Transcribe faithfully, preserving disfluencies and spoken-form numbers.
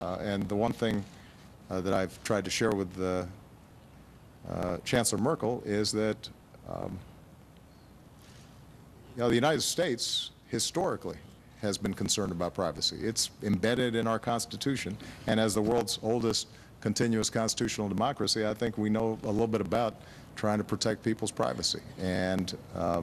Uh, and the one thing uh, that I've tried to share with the, uh, Chancellor Merkel is that um, you know, the United States historically has been concerned about privacy. It's embedded in our Constitution, and as the world's oldest continuous constitutional democracy, I think we know a little bit about trying to protect people's privacy. And uh,